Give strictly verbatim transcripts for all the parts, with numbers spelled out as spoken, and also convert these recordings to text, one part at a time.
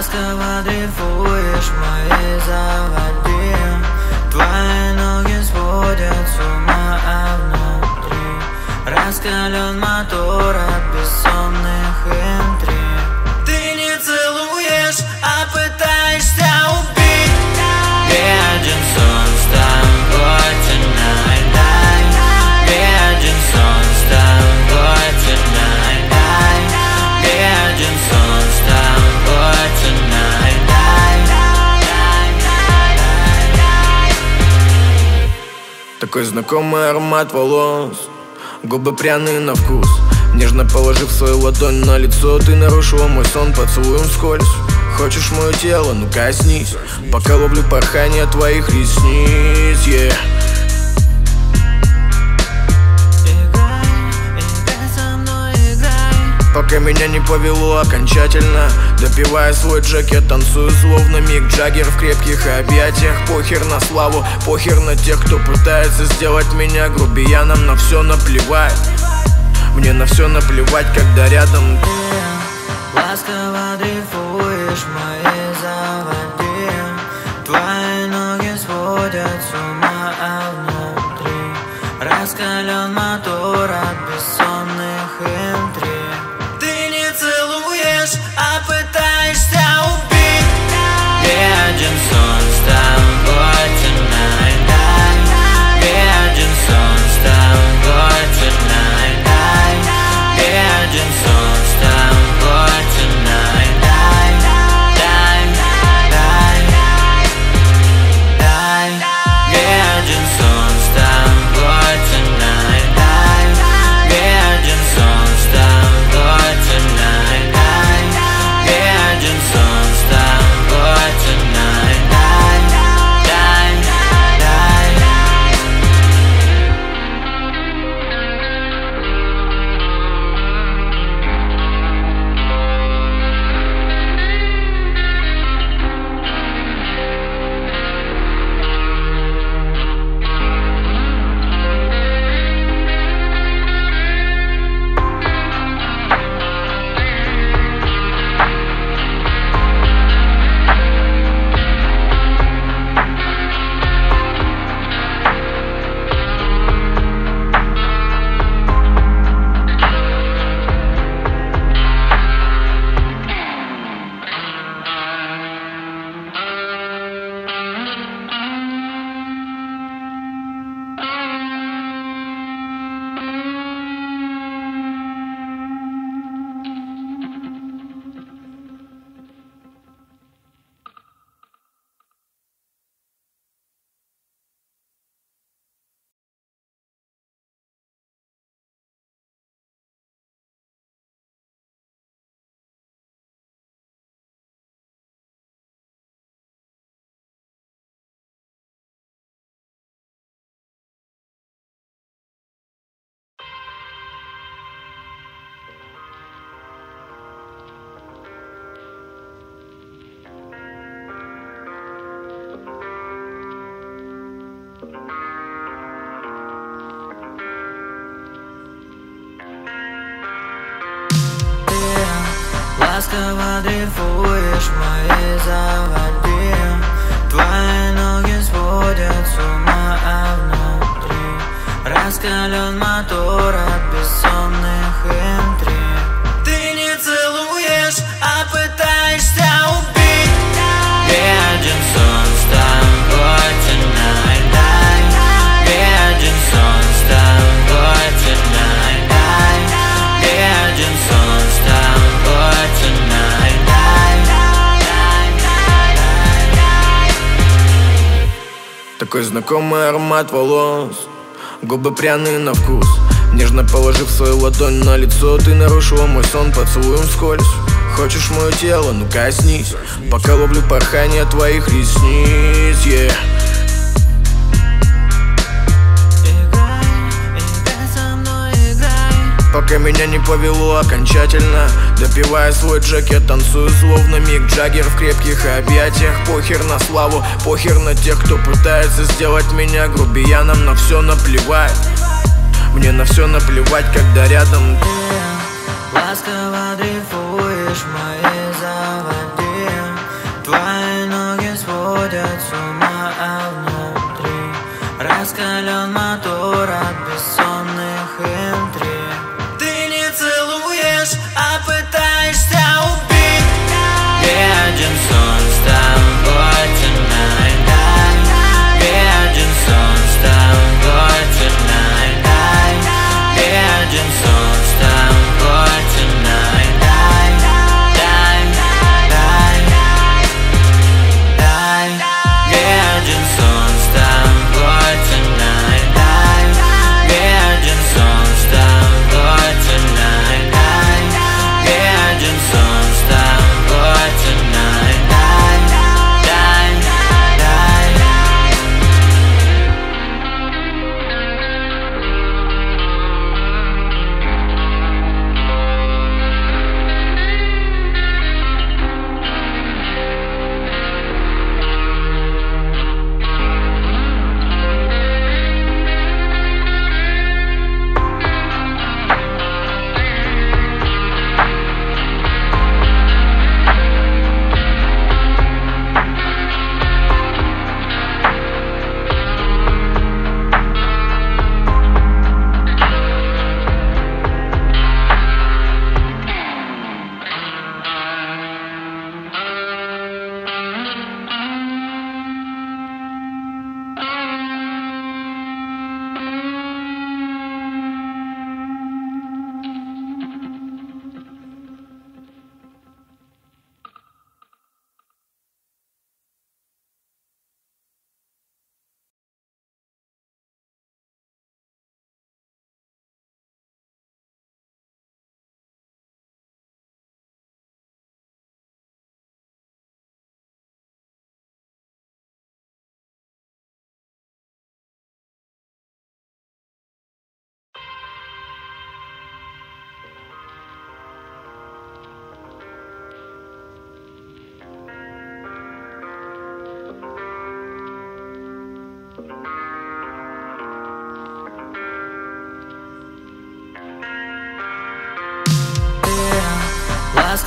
ласково дрейфуешь в моей заводе. Твои ноги сводят с ума, а внутри раскален мотор от бессонных интриг. Ты не целуешь, а пытаешься убить. Беден сон с тобой tonight, дай. Беден сон с тобой tonight, дай. Беден сон с тобой tonight, дай. Такой знакомый аромат волос, губы пряные на вкус. Нежно положив свою ладонь на лицо, ты нарушила мой сон поцелуем вскользь. Хочешь мое тело? Ну коснись, пока ловлю порхание твоих ресниц, yeah. Пока меня не повело окончательно, допивая свой джек, я танцую словно Мик Джаггер в крепких объятиях. Похер на славу, похер на тех, кто пытается сделать меня грубияном. На все наплевать, мне на все наплевать, когда рядом ты. Ласково дрейфуешь в моей заводе. Твои ноги сводят с ума, а внутри раскален мотор от бессонных интриг. А пытаешься убить. Беден сон с тобой tonight, дай. Беден сон с тобой tonight, дай. Беден сон с тобой tonight, дай. Дай, дай, дай. Беден сон с тобой tonight, дай. Беден сон с тобой tonight, дай. Беден сон с тобой tonight, дай, дай, дай. Ласково дрейфуешь в моей заводе. Твои ноги сводят с ума, а внутри раскален мотор от бессонных интриг. Ты не целуешь, а пытаешься убить. Беден сон с тобой tonight, дай. Беден сон с тобой tonight, дай. Беден сон с тобой tonight, дай, дай, дай. Такой знакомый аромат волос, губы пряные на вкус. Нежно положив свою ладонь на лицо, ты нарушила мой сон поцелуем вскользь. Хочешь мое тело? Ну коснись, пока ловлю порхание твоих ресниц, yeah. Пока меня не повело окончательно, допивая свой джек, я танцую словно Мик Джаггер в крепких объятиях. Похер на славу, похер на тех, кто пытается сделать меня грубияном. На все наплевать, мне на все наплевать, когда рядом ты. Ласково дрейфуешь в моей заводе.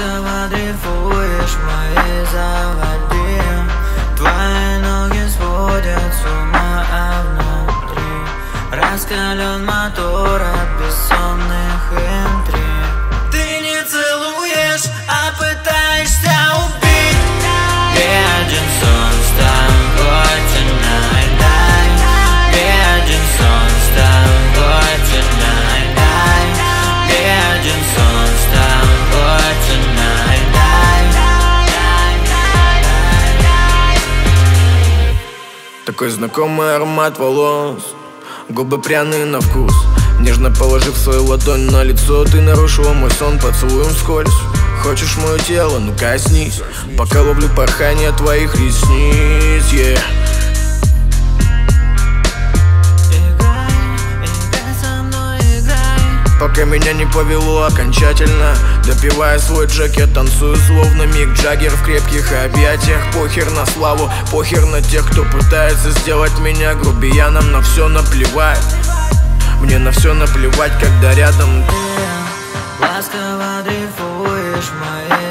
Ласково дрейфуешь в моей заводе. Твои ноги сводят с ума, а внутри раскален мотор от бессонных интриг. Ты не целуешь, а пытаешься убить. Беден сон с тобой tonight, дай. Беден сон с тобой tonight, дай. Беден сон с тобой tonight, дай. Такой знакомый аромат волос, губы пряные на вкус. Нежно положив свою ладонь на лицо, ты нарушила мой сон поцелуем вскользь. Хочешь мое тело? Ну коснись, пока ловлю порхание твоих ресниц, yeah. Играй, играй со мной, играй. Пока меня не повело окончательно, допивая свой джек, я танцую словно Мик Джаггер в крепких объятиях. Похер на славу, похер на тех, кто пытается сделать меня грубияном. На все наплевать, мне на все наплевать, когда рядом Ты ласково дрейфуешь в моей